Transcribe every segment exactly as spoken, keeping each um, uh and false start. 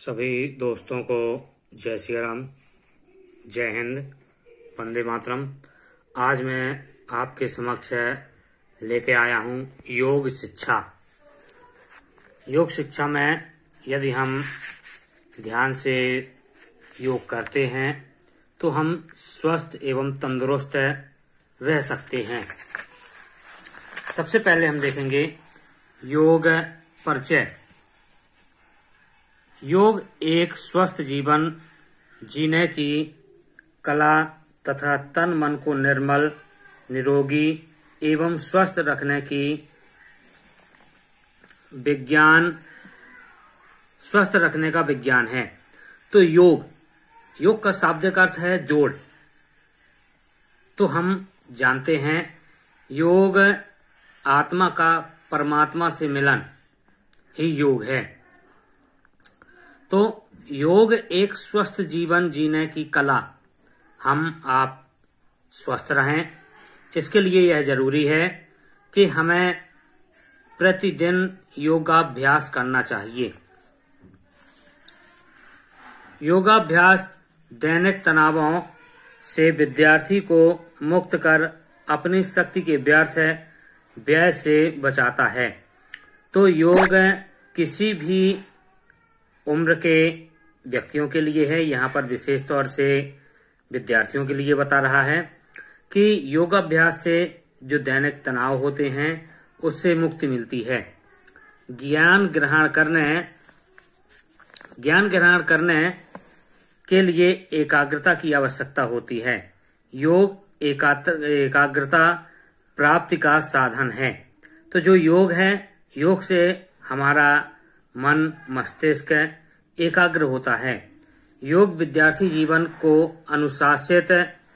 सभी दोस्तों को जय श्री राम, जय हिंद, वंदे मातरम। आज मैं आपके समक्ष लेके आया हूँ योग शिक्षा। योग शिक्षा में यदि हम ध्यान से योग करते हैं तो हम स्वस्थ एवं तंदुरुस्त रह सकते हैं। सबसे पहले हम देखेंगे योग परिचय। योग एक स्वस्थ जीवन जीने की कला तथा तन मन को निर्मल, निरोगी एवं स्वस्थ रखने की विज्ञान स्वस्थ रखने का विज्ञान है। तो योग योग का शाब्दिक अर्थ है जोड़। तो हम जानते हैं योग आत्मा का परमात्मा से मिलन ही योग है। तो योग एक स्वस्थ जीवन जीने की कला। हम आप स्वस्थ रहें, इसके लिए यह जरूरी है कि हमें प्रतिदिन योगाभ्यास करना चाहिए। योगाभ्यास दैनिक तनावों से विद्यार्थी को मुक्त कर अपनी शक्ति के व्यर्थ व्यय से बचाता है। तो योग किसी भी उम्र के व्यक्तियों के लिए है। यहाँ पर विशेष तौर से विद्यार्थियों के लिए बता रहा है कि योगाभ्यास से जो दैनिक तनाव होते हैं उससे मुक्ति मिलती है। ज्ञान ग्रहण करने ज्ञान ग्रहण करने के लिए एकाग्रता की आवश्यकता होती है। योग एकाग्रता प्राप्ति का साधन है। तो जो योग है, योग से हमारा मन मस्तिष्क एकाग्र होता है। योग विद्यार्थी जीवन को अनुशासित,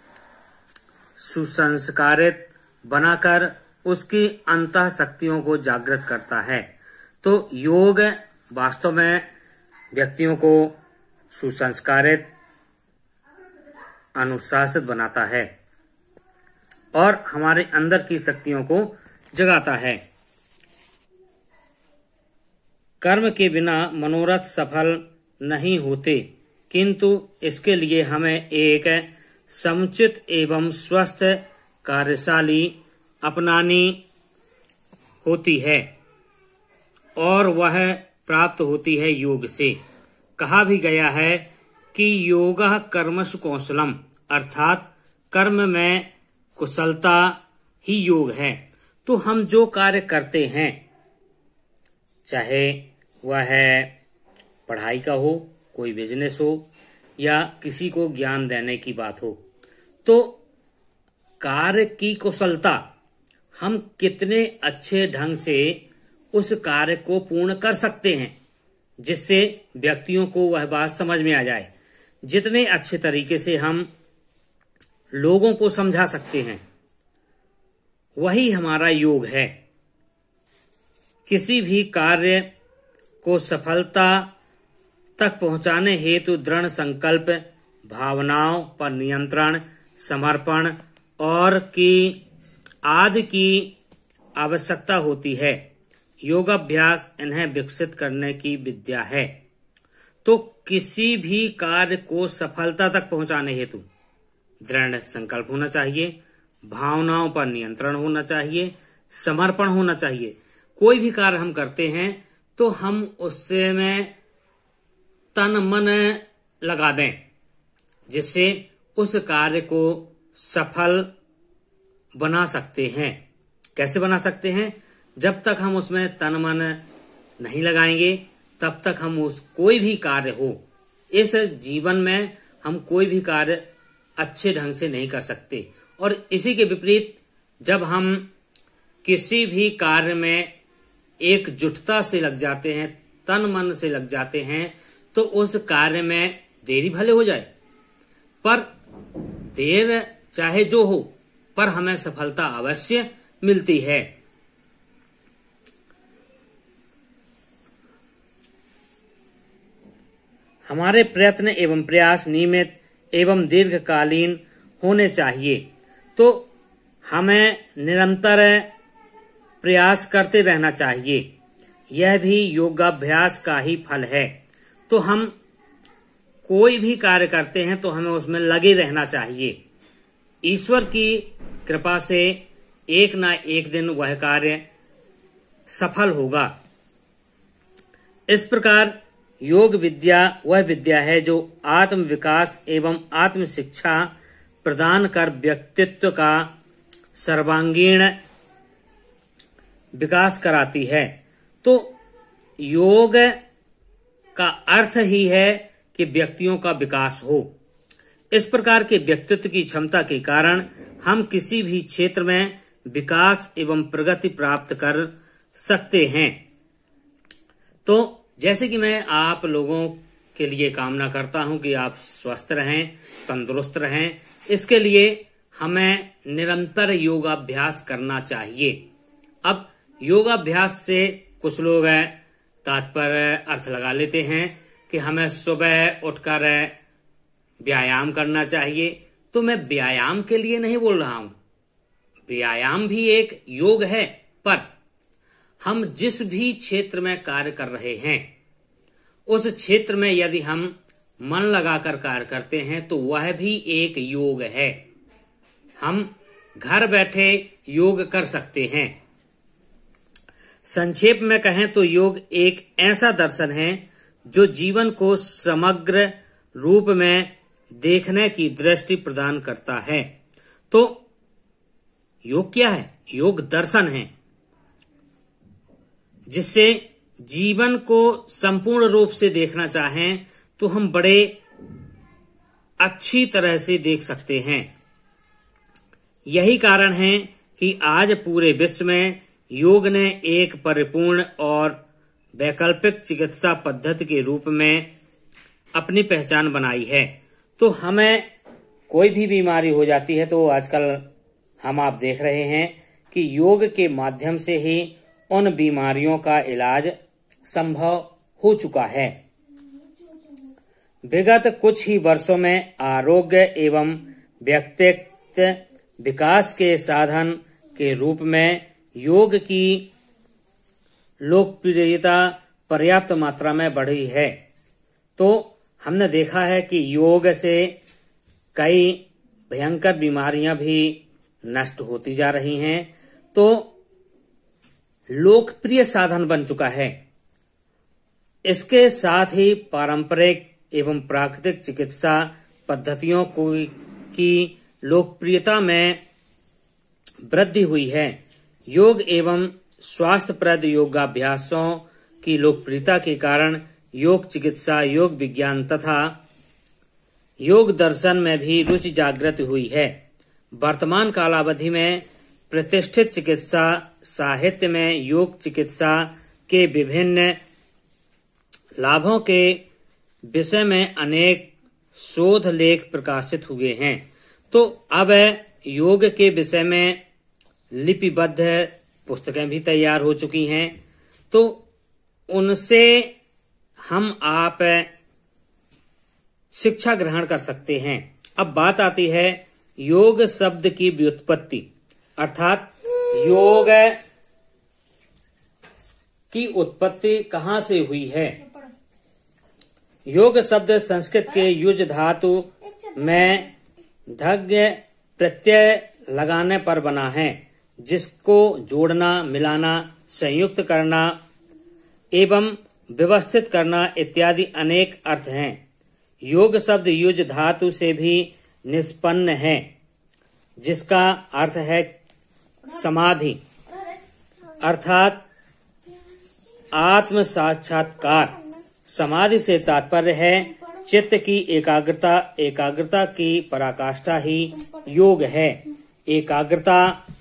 सुसंस्कारित बनाकर उसकी अंतः शक्तियों को जागृत करता है। तो योग वास्तव में व्यक्तियों को सुसंस्कारित, अनुशासित बनाता है और हमारे अंदर की शक्तियों को जगाता है। कर्म के बिना मनोरथ सफल नहीं होते, किंतु इसके लिए हमें एक समुचित एवं स्वस्थ कार्यशैली अपनानी होती है और वह प्राप्त होती है योग से। कहा भी गया है कि योगः कर्मसु कौशलम, अर्थात कर्म में कुशलता ही योग है। तो हम जो कार्य करते हैं, चाहे वह है पढ़ाई का हो, कोई बिजनेस हो या किसी को ज्ञान देने की बात हो, तो कार्य की कुशलता, हम कितने अच्छे ढंग से उस कार्य को पूर्ण कर सकते हैं जिससे व्यक्तियों को वह बात समझ में आ जाए। जितने अच्छे तरीके से हम लोगों को समझा सकते हैं, वही हमारा योग है। किसी भी कार्य को सफलता तक पहुंचाने हेतु दृढ़ संकल्प, भावनाओं पर नियंत्रण, समर्पण और की आदि की आवश्यकता होती है। योगाभ्यास इन्हें विकसित करने की विद्या है। तो किसी भी कार्य को सफलता तक पहुंचाने हेतु दृढ़ संकल्प होना चाहिए, भावनाओं पर नियंत्रण होना चाहिए, समर्पण होना चाहिए। कोई भी कार्य हम करते हैं तो हम उससे में तन मन लगा दें, जिससे उस कार्य को सफल बना सकते हैं। कैसे बना सकते हैं? जब तक हम उसमें तन मन नहीं लगाएंगे, तब तक हम उस कोई भी कार्य हो, इस जीवन में हम कोई भी कार्य अच्छे ढंग से नहीं कर सकते। और इसी के विपरीत जब हम किसी भी कार्य में एकजुटता से लग जाते हैं, तन मन से लग जाते हैं, तो उस कार्य में देरी भले हो जाए, पर देर चाहे जो हो, पर हमें सफलता अवश्य मिलती है। हमारे प्रयत्न एवं प्रयास नियमित एवं दीर्घकालीन होने चाहिए। तो हमें निरंतर प्रयास करते रहना चाहिए। यह भी योगाभ्यास का ही फल है। तो हम कोई भी कार्य करते हैं तो हमें उसमें लगे रहना चाहिए। ईश्वर की कृपा से एक ना एक दिन वह कार्य सफल होगा। इस प्रकार योग विद्या वह विद्या है जो आत्म विकास एवं आत्म शिक्षा प्रदान कर व्यक्तित्व का सर्वांगीण विकास कराती है। तो योग का अर्थ ही है कि व्यक्तियों का विकास हो। इस प्रकार के व्यक्तित्व की क्षमता के कारण हम किसी भी क्षेत्र में विकास एवं प्रगति प्राप्त कर सकते हैं। तो जैसे कि मैं आप लोगों के लिए कामना करता हूं कि आप स्वस्थ रहें, तंदुरुस्त रहें, इसके लिए हमें निरंतर योगाभ्यास करना चाहिए। अब योगाभ्यास से कुछ लोग तात्पर्य अर्थ लगा लेते हैं कि हमें सुबह उठकर व्यायाम करना चाहिए। तो मैं व्यायाम के लिए नहीं बोल रहा हूं, व्यायाम भी एक योग है, पर हम जिस भी क्षेत्र में कार्य कर रहे हैं उस क्षेत्र में यदि हम मन लगाकर कार्य करते हैं तो वह भी एक योग है। हम घर बैठे योग कर सकते हैं। संक्षेप में कहें तो योग एक ऐसा दर्शन है जो जीवन को समग्र रूप में देखने की दृष्टि प्रदान करता है। तो योग क्या है? योग दर्शन है जिससे जीवन को संपूर्ण रूप से देखना चाहें तो हम बड़े अच्छी तरह से देख सकते हैं। यही कारण है कि आज पूरे विश्व में योग ने एक परिपूर्ण और वैकल्पिक चिकित्सा पद्धति के रूप में अपनी पहचान बनाई है। तो हमें कोई भी बीमारी हो जाती है तो आजकल हम आप देख रहे हैं कि योग के माध्यम से ही उन बीमारियों का इलाज संभव हो चुका है। विगत कुछ ही वर्षों में आरोग्य एवं व्यक्तित्व विकास के साधन के रूप में योग की लोकप्रियता पर्याप्त मात्रा में बढ़ी है। तो हमने देखा है कि योग से कई भयंकर बीमारियां भी नष्ट होती जा रही हैं। तो लोकप्रिय साधन बन चुका है। इसके साथ ही पारंपरिक एवं प्राकृतिक चिकित्सा पद्धतियों को की लोकप्रियता में वृद्धि हुई है। योग एवं स्वास्थ्यप्रद योगाभ्यासों की लोकप्रियता के कारण योग चिकित्सा, योग विज्ञान तथा योग दर्शन में भी रुचि जागृत हुई है। वर्तमान कालावधि में प्रतिष्ठित चिकित्सा साहित्य में योग चिकित्सा के विभिन्न लाभों के विषय में अनेक शोध लेख प्रकाशित हुए हैं। तो अब योग के विषय में लिपिबद्ध पुस्तकें भी तैयार हो चुकी हैं। तो उनसे हम आप शिक्षा ग्रहण कर सकते हैं। अब बात आती है योग शब्द की व्युत्पत्ति, अर्थात योग की उत्पत्ति कहां से हुई है। योग शब्द संस्कृत के युज धातु में धग्य प्रत्यय लगाने पर बना है, जिसको जोड़ना, मिलाना, संयुक्त करना एवं व्यवस्थित करना इत्यादि अनेक अर्थ हैं। योग शब्द युज धातु से भी निष्पन्न है, जिसका अर्थ है समाधि, अर्थात आत्म साक्षात्कार। समाधि से तात्पर्य है चित्त की एकाग्रता। एकाग्रता की पराकाष्ठा ही योग है। एकाग्रता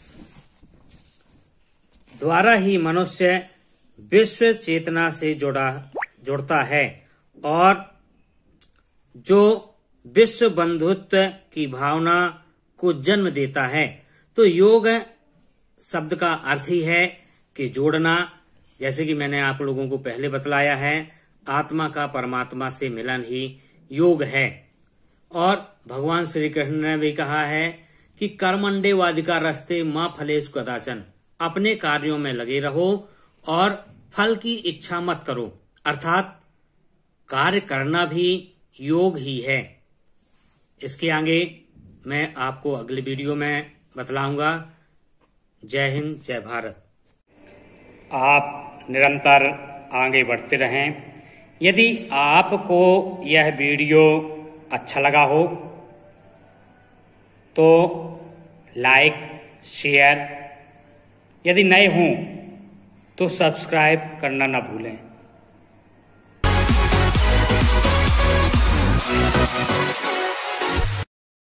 द्वारा ही मनुष्य विश्व चेतना से जुड़ा जुड़ता है और जो विश्व बंधुत्व की भावना को जन्म देता है। तो योग शब्द का अर्थ ही है कि जोड़ना। जैसे कि मैंने आप लोगों को पहले बतलाया है, आत्मा का परमात्मा से मिलन ही योग है। और भगवान श्री कृष्ण ने भी कहा है कि कर्मंडे वादिका रस्ते मां फलेश कदाचन, अपने कार्यों में लगे रहो और फल की इच्छा मत करो। अर्थात कार्य करना भी योग ही है। इसके आगे मैं आपको अगली वीडियो में बतलाऊंगा। जय हिंद, जय भारत। आप निरंतर आगे बढ़ते रहें। यदि आपको यह वीडियो अच्छा लगा हो तो लाइक, शेयर, यदि नए हों तो सब्सक्राइब करना ना भूलें।